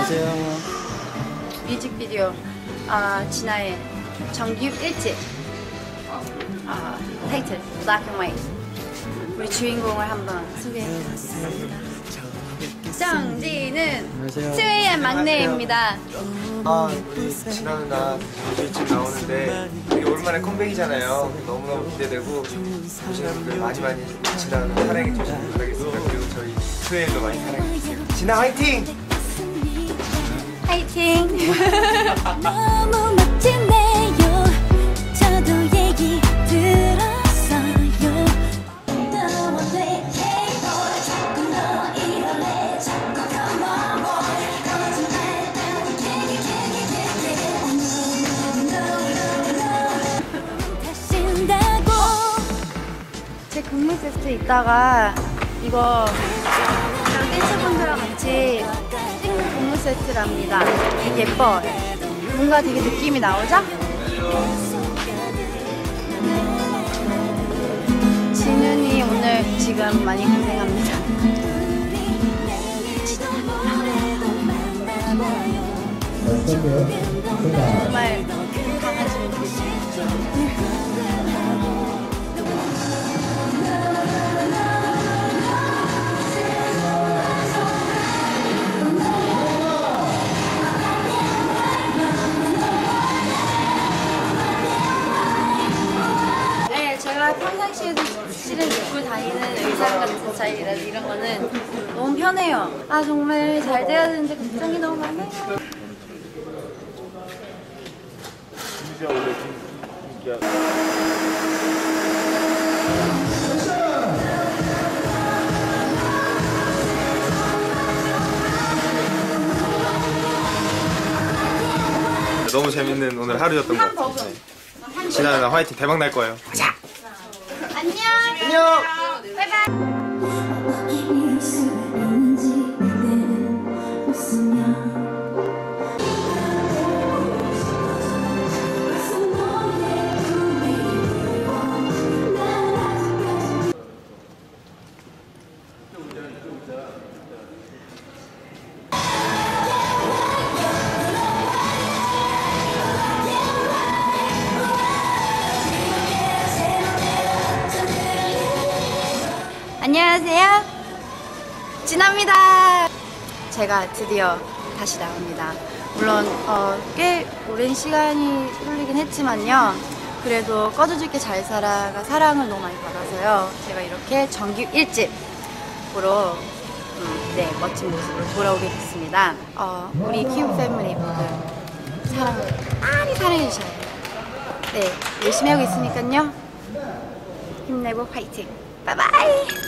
안녕하세요. 뮤직비디오 진아의 정규 1집 타이틀 Black and White. 우리 주인공을 한번 소개해드리겠습니다. 정지는 안녕하세요. 2AM 막내입니다. 우리 진아 누나 일찍 나오는데 되게 오랜만에 컴백이잖아요. 너무너무 기대되고 보시는 분들 많이 진아 누나 사랑해 주시길 바라겠습니다. 그리고 저희 2AM도 많이 사랑해 주세요. 진아 화이팅! 화이팅! 너무 멋지네요. 저도 얘기 들었어요. 너와 자꾸 너 이럴래 자꾸 come on boy 거짓말 다신다고. 제 국물 세트 있다가 이거 댄서분들랑 같이 찍는 국물 세트랍니다. 되게 예뻐요. 뭔가 되게 느낌이 나오죠? 진은이 오늘 지금 많이 고생합니다. 정말 강아지. 제가 평상시에도 실은 입고 다니는 의상 같은 스타일이라서 이런 거는 너무 편해요. 정말 잘 돼야 되는데 걱정이 너무 많아요. 너무 재밌는 오늘 하루였던 것 같아요. 진아 누나 화이팅! 대박 날 거예요. 가자! 안녕! 안녕! 바이바이! 안녕하세요, 진아입니다. 제가 드디어 다시 나옵니다. 물론 꽤 오랜 시간이 흘리긴 했지만요, 그래도 꺼져줄게 잘 살아가 사랑을 너무 많이 받아서요, 제가 이렇게 정규 1집으로 멋진 모습으로 돌아오게 됐습니다. 우리 키움 패밀리 모두 사랑을 많이 사랑해주셔야 돼요. 네, 열심히 하고 있으니까요, 힘내고 화이팅! 바이바이!